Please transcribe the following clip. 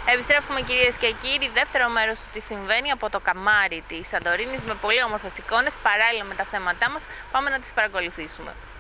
Επιστρέφουμε κυρίες και κύριοι, δεύτερο μέρος του τι συμβαίνει από το καμάρι της Σαντορίνης με πολύ όμορφες εικόνες παράλληλα με τα θέματά μας. Πάμε να τις παρακολουθήσουμε.